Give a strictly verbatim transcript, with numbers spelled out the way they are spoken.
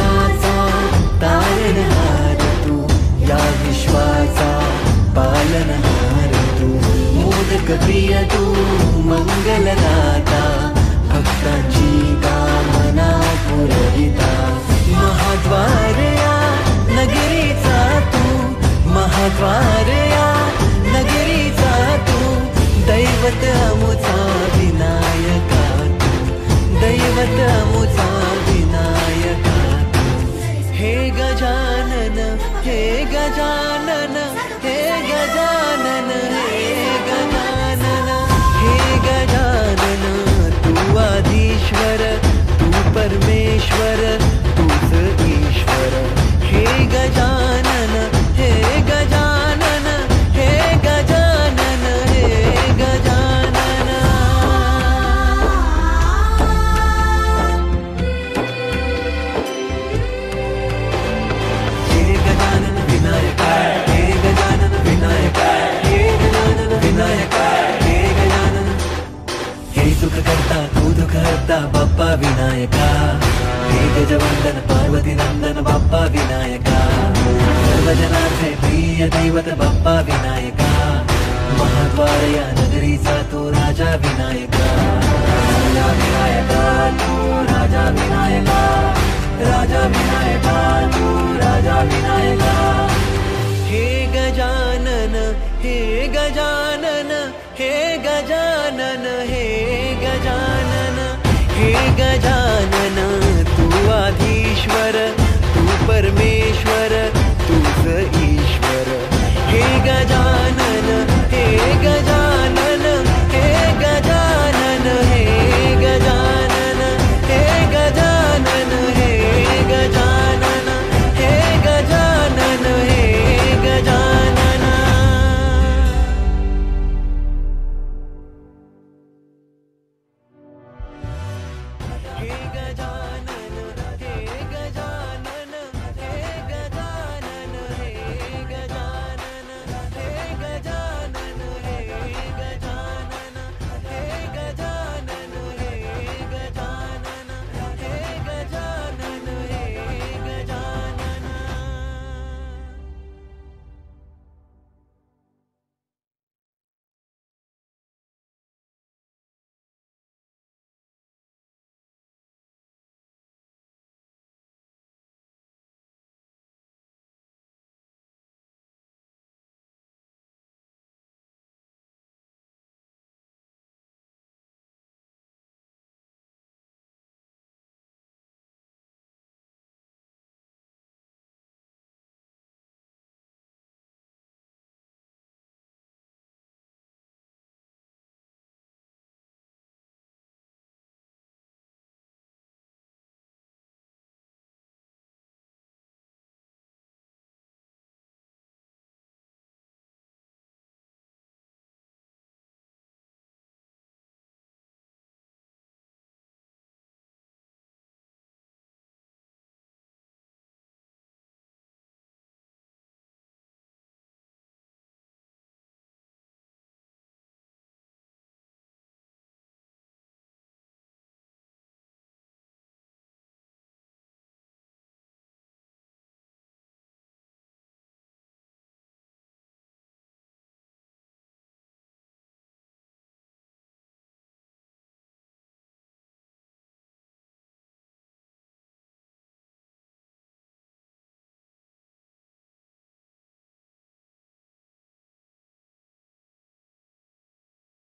जगाचा तारणहार तू, या विश्वाचा पालनहार तू, मोदक प्रिय तू मंगलदाता, भक्तांची कामना पुरविता, महाद्वार या नगरीचा तू, महाद्वार या नगरीचा तू, दैवत अमुचा विनायका तू, दैवत अमुचा विनायका तू, हे गजानन हे गजानन हे गजानन हे गजानन हे गजानन, तू आधीश्वर तू परमेश्वर तूच ईश्वर, हे गजानन हे गजानन हे गजानन हे गजानन। हे गजानन विनायका, हे गजानन विनायका, हे गजानन विनायका, हे गजानन, हे सुख करता तू दुःख हरता बाप्पा विनायका, हे गजवंदन पार्वती नंदन बाप्पा विनायका, सर्वजनांचे प्रिय दैवत बाप्पा विनायका, महाद्वार या नगरीचा तू राजा विनायका, राजा विनायका तू राजा विनायका, राजा विनायका तू राजा विनायका, हे गजानन हे गजानन हे गजानन हे गजानन हे गजानन, तू आधीश्वर तू परमेश्वर तूच